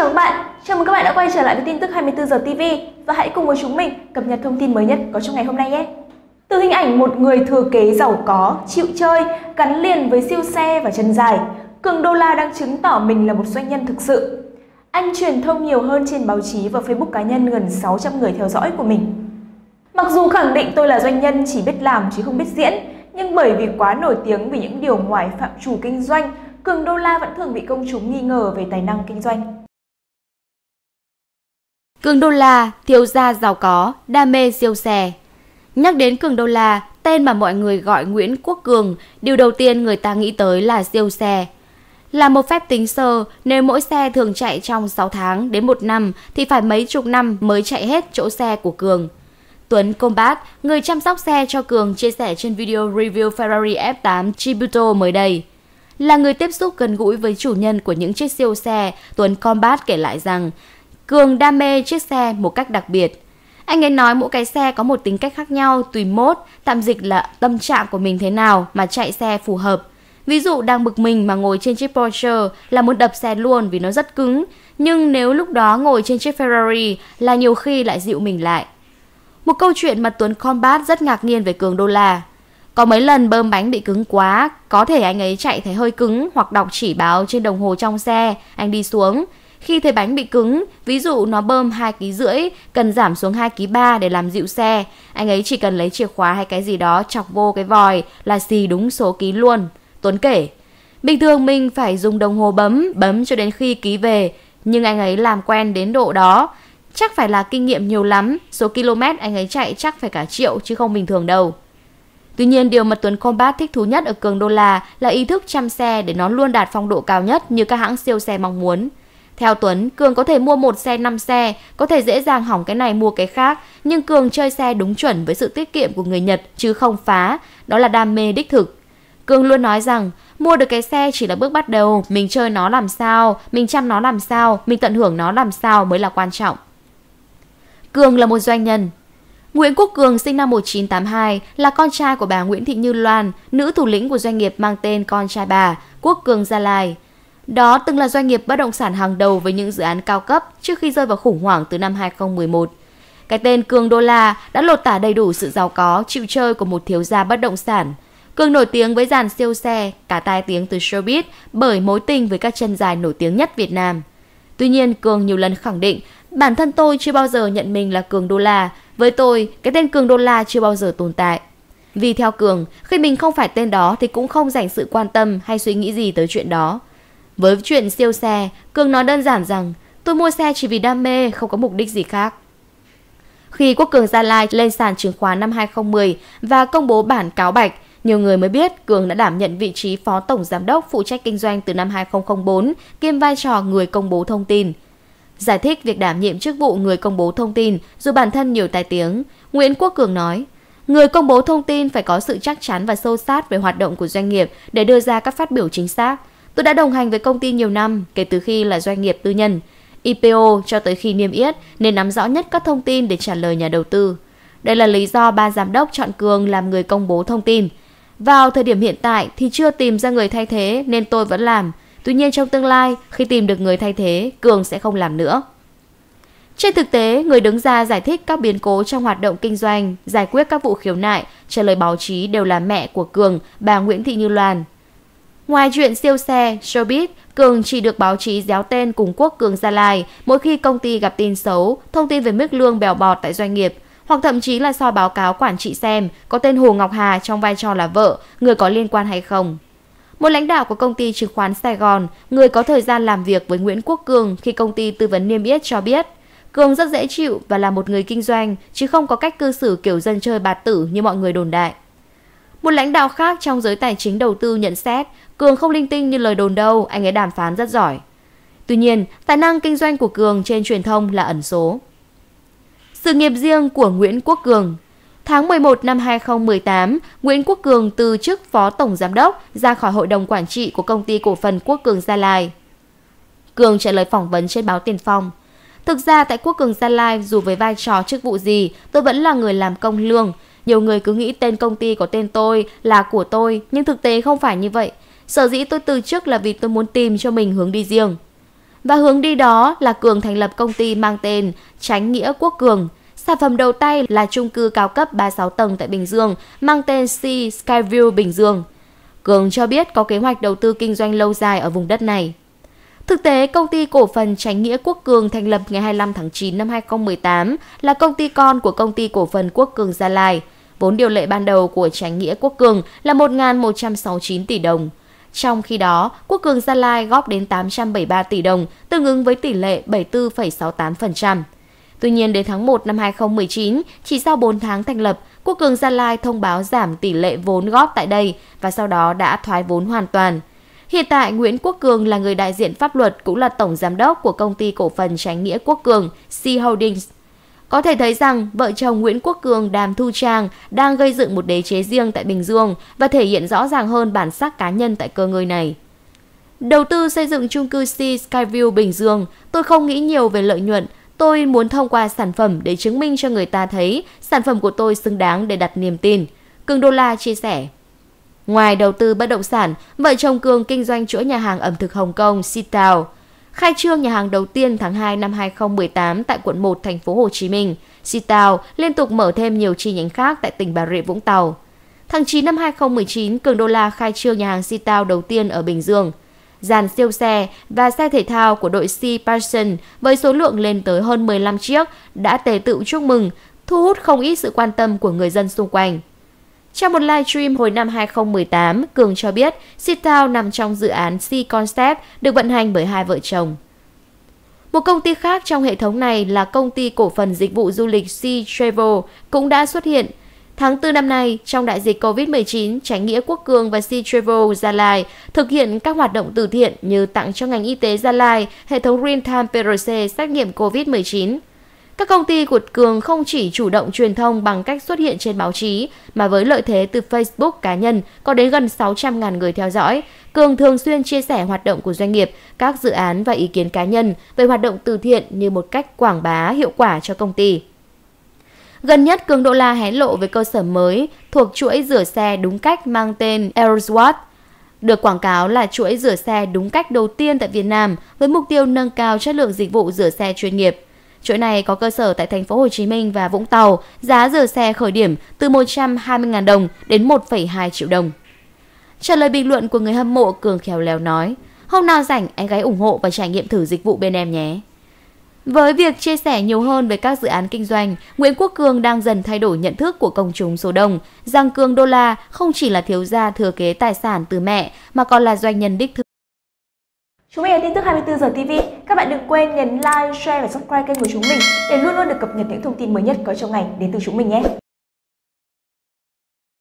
chào các bạn, chào mừng các bạn đã quay trở lại với tin tức 24 giờ TV và hãy cùng với chúng mình cập nhật thông tin mới nhất có trong ngày hôm nay nhé. Từ hình ảnh một người thừa kế giàu có, chịu chơi, gắn liền với siêu xe và chân dài, Cường Đô La đang chứng tỏ mình là một doanh nhân thực sự. Anh truyền thông nhiều hơn trên báo chí và Facebook cá nhân gần 600 người theo dõi của mình. Mặc dù khẳng định tôi là doanh nhân chỉ biết làm chứ không biết diễn, nhưng bởi vì quá nổi tiếng vì những điều ngoài phạm trù kinh doanh, Cường Đô La vẫn thường bị công chúng nghi ngờ về tài năng kinh doanh. Cường Đô La, thiếu gia giàu có, đam mê siêu xe. Nhắc đến Cường Đô La, tên mà mọi người gọi Nguyễn Quốc Cường, điều đầu tiên người ta nghĩ tới là siêu xe. Là một phép tính sơ, nếu mỗi xe thường chạy trong 6 tháng đến 1 năm thì phải mấy chục năm mới chạy hết chỗ xe của Cường. Tuấn Combat, người chăm sóc xe cho Cường, chia sẻ trên video review Ferrari F8 Tributo mới đây. Là người tiếp xúc gần gũi với chủ nhân của những chiếc siêu xe, Tuấn Combat kể lại rằng Cường đam mê chiếc xe một cách đặc biệt. Anh ấy nói mỗi cái xe có một tính cách khác nhau tùy mốt, tạm dịch là tâm trạng của mình thế nào mà chạy xe phù hợp. Ví dụ đang bực mình mà ngồi trên chiếc Porsche là muốn đập xe luôn vì nó rất cứng, nhưng nếu lúc đó ngồi trên chiếc Ferrari là nhiều khi lại dịu mình lại. Một câu chuyện mà Tuấn Combat rất ngạc nhiên về Cường Đô La. Có mấy lần bơm bánh bị cứng quá, có thể anh ấy chạy thấy hơi cứng hoặc đọc chỉ báo trên đồng hồ trong xe, anh đi xuống. Khi thấy bánh bị cứng, ví dụ nó bơm 2,5 kg, cần giảm xuống 2,3 kg để làm dịu xe, anh ấy chỉ cần lấy chìa khóa hay cái gì đó chọc vô cái vòi là xì đúng số ký luôn. Tuấn kể, bình thường mình phải dùng đồng hồ bấm cho đến khi ký về, nhưng anh ấy làm quen đến độ đó, chắc phải là kinh nghiệm nhiều lắm, số km anh ấy chạy chắc phải cả triệu chứ không bình thường đâu. Tuy nhiên, điều mà Tuấn Combat thích thú nhất ở Cường Đô La là ý thức chăm xe để nó luôn đạt phong độ cao nhất như các hãng siêu xe mong muốn. Theo Tuấn, Cường có thể mua 1 xe 5 xe, có thể dễ dàng hỏng cái này mua cái khác, nhưng Cường chơi xe đúng chuẩn với sự tiết kiệm của người Nhật chứ không phá, đó là đam mê đích thực. Cường luôn nói rằng mua được cái xe chỉ là bước bắt đầu, mình chơi nó làm sao, mình chăm nó làm sao, mình tận hưởng nó làm sao mới là quan trọng. Cường là một doanh nhân. Nguyễn Quốc Cường sinh năm 1982 là con trai của bà Nguyễn Thị Như Loan, nữ thủ lĩnh của doanh nghiệp mang tên con trai bà, Quốc Cường Gia Lai. Đó từng là doanh nghiệp bất động sản hàng đầu với những dự án cao cấp trước khi rơi vào khủng hoảng từ năm 2011. Cái tên Cường Đô La đã lột tả đầy đủ sự giàu có, chịu chơi của một thiếu gia bất động sản. Cường nổi tiếng với dàn siêu xe, cả tai tiếng từ showbiz bởi mối tình với các chân dài nổi tiếng nhất Việt Nam. Tuy nhiên, Cường nhiều lần khẳng định bản thân tôi chưa bao giờ nhận mình là Cường Đô La. Với tôi, cái tên Cường Đô La chưa bao giờ tồn tại. Vì theo Cường, khi mình không phải tên đó thì cũng không dành sự quan tâm hay suy nghĩ gì tới chuyện đó. Với chuyện siêu xe, Cường nói đơn giản rằng tôi mua xe chỉ vì đam mê, không có mục đích gì khác. Khi Quốc Cường Gia Lai lên sàn chứng khoán năm 2010 và công bố bản cáo bạch, nhiều người mới biết Cường đã đảm nhận vị trí phó tổng giám đốc phụ trách kinh doanh từ năm 2004, kiêm vai trò người công bố thông tin. Giải thích việc đảm nhiệm chức vụ người công bố thông tin dù bản thân nhiều tai tiếng, Nguyễn Quốc Cường nói, người công bố thông tin phải có sự chắc chắn và sâu sát về hoạt động của doanh nghiệp để đưa ra các phát biểu chính xác. Tôi đã đồng hành với công ty nhiều năm, kể từ khi là doanh nghiệp tư nhân, IPO cho tới khi niêm yết, nên nắm rõ nhất các thông tin để trả lời nhà đầu tư. Đây là lý do ban giám đốc chọn Cường làm người công bố thông tin. Vào thời điểm hiện tại thì chưa tìm ra người thay thế nên tôi vẫn làm. Tuy nhiên trong tương lai, khi tìm được người thay thế, Cường sẽ không làm nữa. Trên thực tế, người đứng ra giải thích các biến cố trong hoạt động kinh doanh, giải quyết các vụ khiếu nại, trả lời báo chí đều là mẹ của Cường, bà Nguyễn Thị Như Loan. Ngoài chuyện siêu xe, showbiz, Cường chỉ được báo chí déo tên cùng Quốc Cường Gia Lai mỗi khi công ty gặp tin xấu, thông tin về mức lương bèo bọt tại doanh nghiệp, hoặc thậm chí là soi báo cáo quản trị xem có tên Hồ Ngọc Hà trong vai trò là vợ, người có liên quan hay không. Một lãnh đạo của công ty chứng khoán Sài Gòn, người có thời gian làm việc với Nguyễn Quốc Cường khi công ty tư vấn niêm yết cho biết, Cường rất dễ chịu và là một người kinh doanh, chứ không có cách cư xử kiểu dân chơi bạt tử như mọi người đồn đại. Một lãnh đạo khác trong giới tài chính đầu tư nhận xét, Cường không linh tinh như lời đồn đâu, anh ấy đàm phán rất giỏi. Tuy nhiên, tài năng kinh doanh của Cường trên truyền thông là ẩn số. Sự nghiệp riêng của Nguyễn Quốc Cường. Tháng 11 năm 2018, Nguyễn Quốc Cường từ chức phó tổng giám đốc ra khỏi hội đồng quản trị của công ty cổ phần Quốc Cường Gia Lai. Cường trả lời phỏng vấn trên báo Tiền Phong. Thực ra tại Quốc Cường Gia Lai, dù với vai trò chức vụ gì, tôi vẫn là người làm công lương. Nhiều người cứ nghĩ tên công ty có tên tôi là của tôi, nhưng thực tế không phải như vậy. Sở dĩ tôi từ chức là vì tôi muốn tìm cho mình hướng đi riêng. Và hướng đi đó là Cường thành lập công ty mang tên Chánh Nghĩa Quốc Cường. Sản phẩm đầu tay là chung cư cao cấp 36 tầng tại Bình Dương mang tên Sea Skyview Bình Dương. Cường cho biết có kế hoạch đầu tư kinh doanh lâu dài ở vùng đất này. Thực tế, công ty cổ phần Chánh Nghĩa Quốc Cường thành lập ngày 25 tháng 9 năm 2018 là công ty con của công ty cổ phần Quốc Cường Gia Lai. Vốn điều lệ ban đầu của Chánh Nghĩa Quốc Cường là 1.169 tỷ đồng. Trong khi đó, Quốc Cường Gia Lai góp đến 873 tỷ đồng, tương ứng với tỷ lệ 74,68%. Tuy nhiên, đến tháng 1 năm 2019, chỉ sau 4 tháng thành lập, Quốc Cường Gia Lai thông báo giảm tỷ lệ vốn góp tại đây và sau đó đã thoái vốn hoàn toàn. Hiện tại, Nguyễn Quốc Cường là người đại diện pháp luật cũng là tổng giám đốc của công ty cổ phần Chánh Nghĩa Quốc Cường, Sea Holdings. Có thể thấy rằng, vợ chồng Nguyễn Quốc Cường, Đàm Thu Trang đang gây dựng một đế chế riêng tại Bình Dương và thể hiện rõ ràng hơn bản sắc cá nhân tại cơ ngơi này. Đầu tư xây dựng chung cư Sea Skyview Bình Dương, tôi không nghĩ nhiều về lợi nhuận. Tôi muốn thông qua sản phẩm để chứng minh cho người ta thấy sản phẩm của tôi xứng đáng để đặt niềm tin, Cường Đô La chia sẻ. Ngoài đầu tư bất động sản, vợ chồng Cường kinh doanh chuỗi nhà hàng ẩm thực Hồng Kông Sitao. Khai trương nhà hàng đầu tiên tháng 2 năm 2018 tại quận 1 thành phố Hồ Chí Minh, Sitao liên tục mở thêm nhiều chi nhánh khác tại tỉnh Bà Rịa Vũng Tàu. Tháng 9 năm 2019, Cường Đô La khai trương nhà hàng Sitao đầu tiên ở Bình Dương. Dàn siêu xe và xe thể thao của đội Sea Passion với số lượng lên tới hơn 15 chiếc đã tề tựu chúc mừng, thu hút không ít sự quan tâm của người dân xung quanh. Trong một livestream hồi năm 2018, Cường cho biết Sitao nằm trong dự án Sea Concept được vận hành bởi hai vợ chồng. Một công ty khác trong hệ thống này là công ty cổ phần dịch vụ du lịch Sea Travel cũng đã xuất hiện. Tháng 4 năm nay, trong đại dịch COVID-19, Chánh Nghĩa Quốc Cường và Sea Travel Gia Lai thực hiện các hoạt động từ thiện như tặng cho ngành y tế Gia Lai hệ thống real-time PRC xét nghiệm COVID-19. Các công ty của Cường không chỉ chủ động truyền thông bằng cách xuất hiện trên báo chí, mà với lợi thế từ Facebook cá nhân có đến gần 600.000 người theo dõi, Cường thường xuyên chia sẻ hoạt động của doanh nghiệp, các dự án và ý kiến cá nhân về hoạt động từ thiện như một cách quảng bá hiệu quả cho công ty. Gần nhất, Cường Đô La hé lộ về cơ sở mới thuộc chuỗi rửa xe đúng cách mang tên Aeroswat. Được quảng cáo là chuỗi rửa xe đúng cách đầu tiên tại Việt Nam với mục tiêu nâng cao chất lượng dịch vụ rửa xe chuyên nghiệp. Chuỗi này có cơ sở tại thành phố Hồ Chí Minh và Vũng Tàu, giá rửa xe khởi điểm từ 120.000 đồng đến 1,2 triệu đồng. Trả lời bình luận của người hâm mộ, Cường khéo léo nói: "Hôm nào rảnh anh gái ủng hộ và trải nghiệm thử dịch vụ bên em nhé." Với việc chia sẻ nhiều hơn về các dự án kinh doanh, Nguyễn Quốc Cường đang dần thay đổi nhận thức của công chúng số đông rằng Cường Đô La không chỉ là thiếu gia thừa kế tài sản từ mẹ mà còn là doanh nhân đích thực. Chúng mình là tin tức 24 giờ TV. Các bạn đừng quên nhấn like, share và subscribe kênh của chúng mình để luôn luôn được cập nhật những thông tin mới nhất có trong ngày đến từ chúng mình nhé.